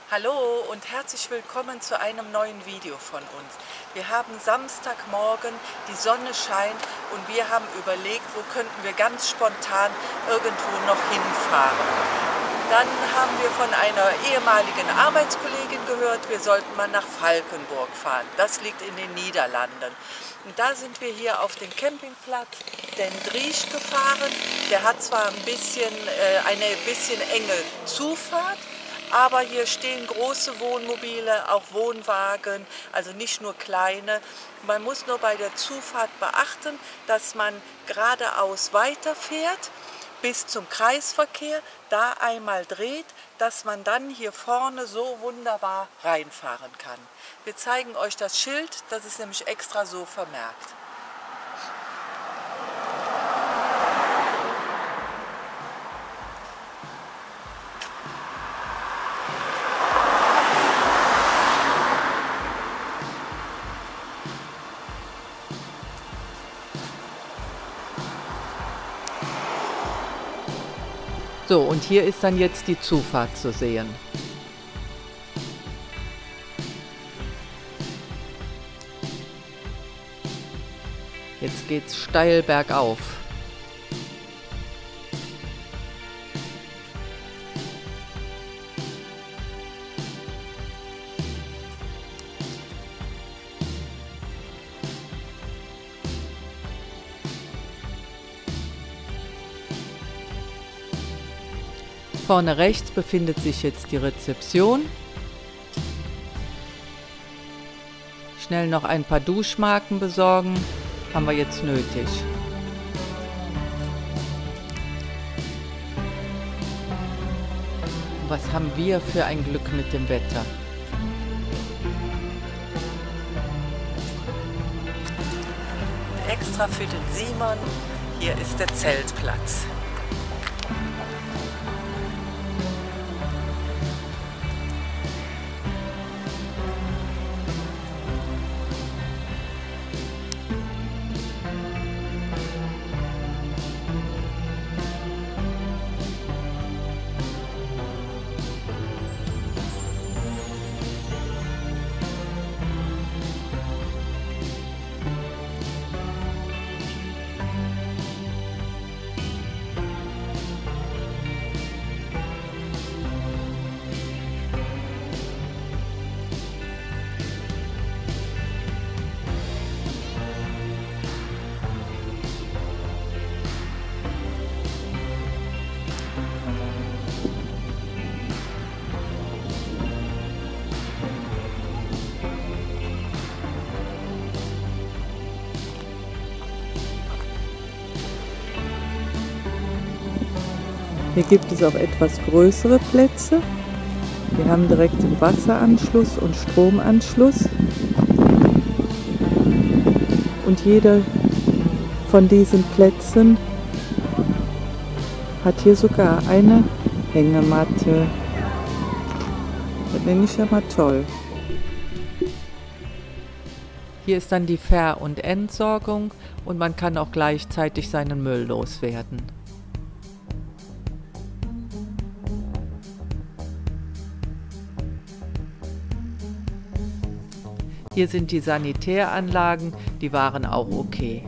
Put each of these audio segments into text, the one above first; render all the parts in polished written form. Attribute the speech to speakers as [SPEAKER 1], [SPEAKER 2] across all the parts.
[SPEAKER 1] Hallo und herzlich willkommen zu einem neuen Video von uns. Wir haben Samstagmorgen, die Sonne scheint und wir haben überlegt, wo könnten wir ganz spontan irgendwo noch hinfahren. Dann haben wir von einer ehemaligen Arbeitskollegin gehört, wir sollten mal nach Valkenburg fahren. Das liegt in den Niederlanden. Und da sind wir hier auf den Campingplatz Den Driesch gefahren. Der hat zwar eine bisschen enge Zufahrt, aber hier stehen große Wohnmobile, auch Wohnwagen, also nicht nur kleine. Man muss nur bei der Zufahrt beachten, dass man geradeaus weiterfährt bis zum Kreisverkehr, da einmal dreht, dass man dann hier vorne so wunderbar reinfahren kann. Wir zeigen euch das Schild, das ist nämlich extra so vermerkt. So, und hier ist dann jetzt die Zufahrt zu sehen. Jetzt geht's steil bergauf. Vorne rechts befindet sich jetzt die Rezeption. Schnell noch ein paar Duschmarken besorgen, haben wir jetzt nötig. Was haben wir für ein Glück mit dem Wetter? Extra für den Simon, hier ist der Zeltplatz. Hier gibt es auch etwas größere Plätze. Wir haben direkt einen Wasseranschluss und Stromanschluss. Und jeder von diesen Plätzen hat hier sogar eine Hängematte. Das nenne ich ja mal toll. Hier ist dann die Ver- und Entsorgung und man kann auch gleichzeitig seinen Müll loswerden. Hier sind die Sanitäranlagen, die waren auch okay.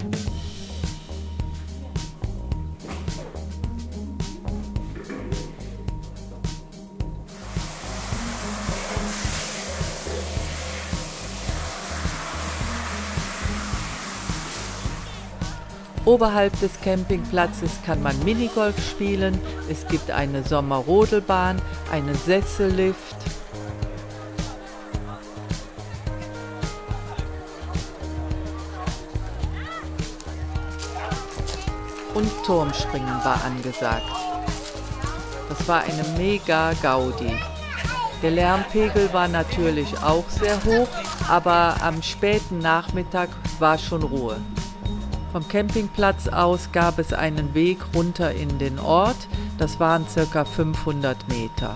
[SPEAKER 1] Oberhalb des Campingplatzes kann man Minigolf spielen, es gibt eine Sommerrodelbahn, einen Sessellift. Und Turmspringen war angesagt. Das war eine mega Gaudi. Der Lärmpegel war natürlich auch sehr hoch, aber am späten Nachmittag war schon Ruhe. Vom Campingplatz aus gab es einen Weg runter in den Ort, das waren ca. 500 Meter.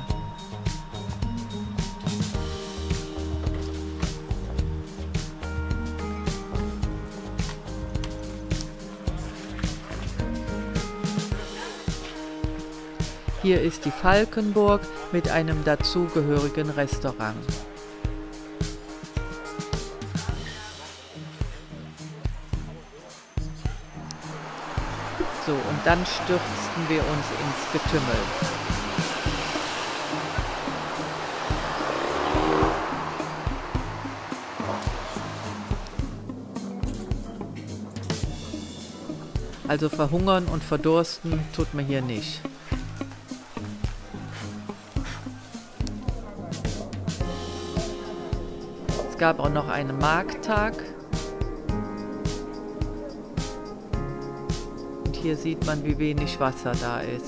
[SPEAKER 1] Hier ist die Falkenburg mit einem dazugehörigen Restaurant. So, und dann stürzten wir uns ins Getümmel. Also verhungern und verdursten tut man hier nicht. Es gab auch noch einen Markttag. Und hier sieht man, wie wenig Wasser da ist.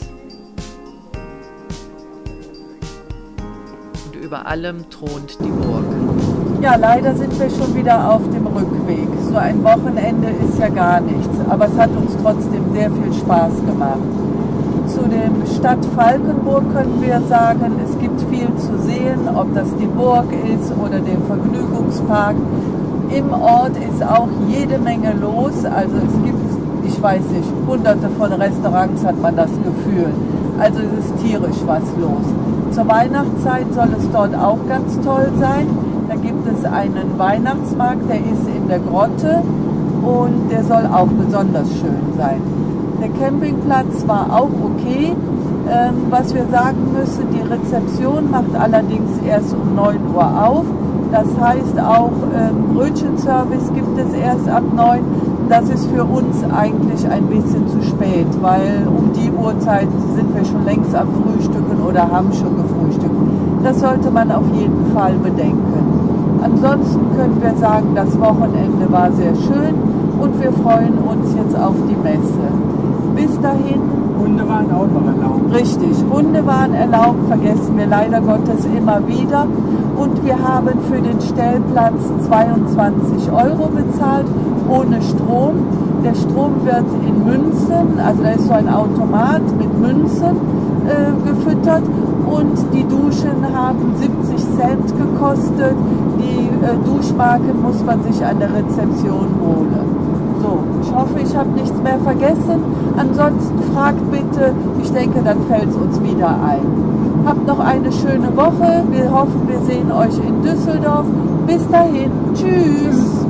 [SPEAKER 1] Und über allem thront die Burg. Ja, leider sind wir schon wieder auf dem Rückweg. So ein Wochenende ist ja gar nichts, aber es hat uns trotzdem sehr viel Spaß gemacht. Zu dem Stadt Falkenburg können wir sagen, es gibt viel zu sehen, ob das die Burg ist oder der Vergnügungspark. Im Ort ist auch jede Menge los, also es gibt, ich weiß nicht, hunderte von Restaurants hat man das Gefühl. Also es ist tierisch was los. Zur Weihnachtszeit soll es dort auch ganz toll sein. Da gibt es einen Weihnachtsmarkt, der ist in der Grotte und der soll auch besonders schön sein. Der Campingplatz war auch okay. Was wir sagen müssen, die Rezeption macht allerdings erst um 9 Uhr auf. Das heißt auch Brötchenservice gibt es erst ab 9. Das ist für uns eigentlich ein bisschen zu spät, weil um die Uhrzeit sind wir schon längst am Frühstücken oder haben schon gefrühstückt. Das sollte man auf jeden Fall bedenken. Ansonsten können wir sagen, das Wochenende war sehr schön und wir freuen uns jetzt auf die Messe. Bis dahin.
[SPEAKER 2] Hunde waren auch noch erlaubt.
[SPEAKER 1] Richtig, Hunde waren erlaubt, vergessen wir leider Gottes immer wieder. Und wir haben für den Stellplatz 22 € bezahlt, ohne Strom. Der Strom wird in Münzen, also da ist so ein Automat mit Münzen gefüttert. Und die Duschen haben 70 Cent gekostet. Die Duschmarken muss man sich an der Rezeption holen. So, ich hoffe, ich habe nichts mehr vergessen. Ansonsten fragt bitte, ich denke, dann fällt es uns wieder ein. Habt noch eine schöne Woche. Wir hoffen, wir sehen euch in Düsseldorf. Bis dahin. Tschüss.